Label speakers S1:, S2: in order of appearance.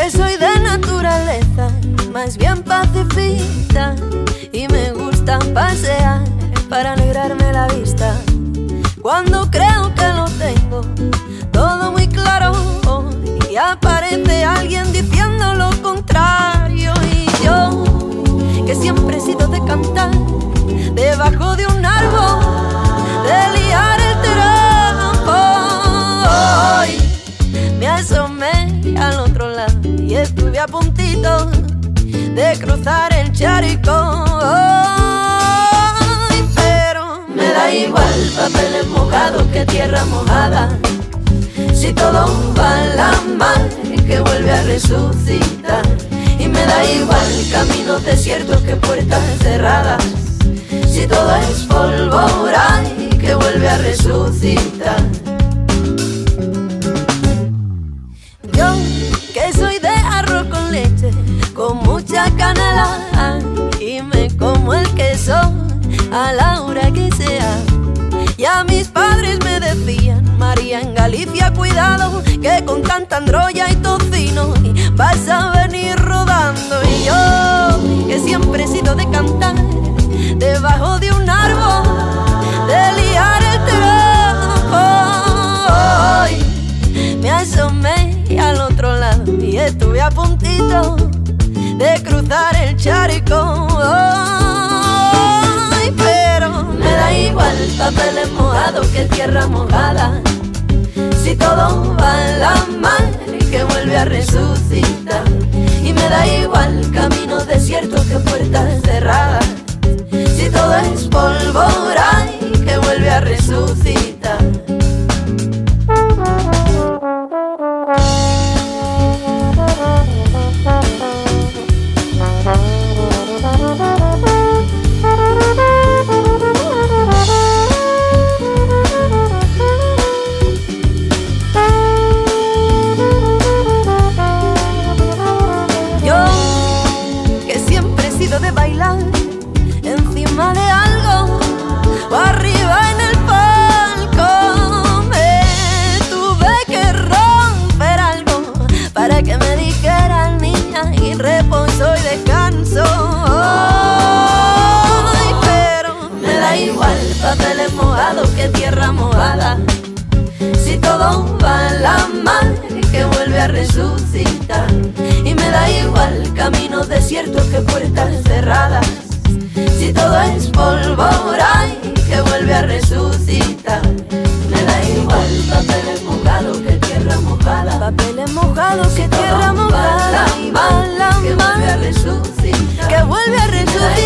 S1: que soy de naturaleza más bien pacifista y me gusta pasear para alegrarme la vista. Cuando creo que lo tengo todo muy claro y aparece alguien diciendo lo contrario. Y yo, que siempre he sido de cantar debajo de un árbol, de liar el trampo, hoy me asomé al otro lado y estuve a puntito de cruzar el charco. Pero me da igual papeles mojados que tierra mojada, si todo va a la mar que vuelve a resucitar. Y me da igual caminos desiertos que puertas cerradas, si todo es pólvora y que vuelve a resucitar. Yo, que soy de arroz con leche, con mucha canela, y me como el queso a la hora que sea. Y a mis padres me decían: María, en Galicia cuidado, que con tanta androlla y tocino vas a venir rodando. Y yo, que siempre he sido de cantar debajo de un árbol, de liar el trampo, hoy me asomé al otro lado y estuve a puntito de cruzar el charco. Pero me da igual papeles mojados que tierra mojada, si todo va a la mar que vuelve a resucitar. Y me da igual caminos desiertos que puertas cerradas, si todo es pólvora y que vuelve a resucitar. De bailar encima de algo o arriba en el palco, me tuve que romper algo para que me dijeran niña, y reposo y descanso. Ay, pero me da igual papeles mojados que tierra mojada, si todo va a la mar que vuelve a resucitar. Y me da igual caminos desiertos que puertas cerradas, si todo es pólvora y que vuelve a resucitar. Me da igual papeles mojados que tierra mojada, papeles mojados que tierra mojada, y va a la mar que vuelve a resucitar, que vuelve a resucitar.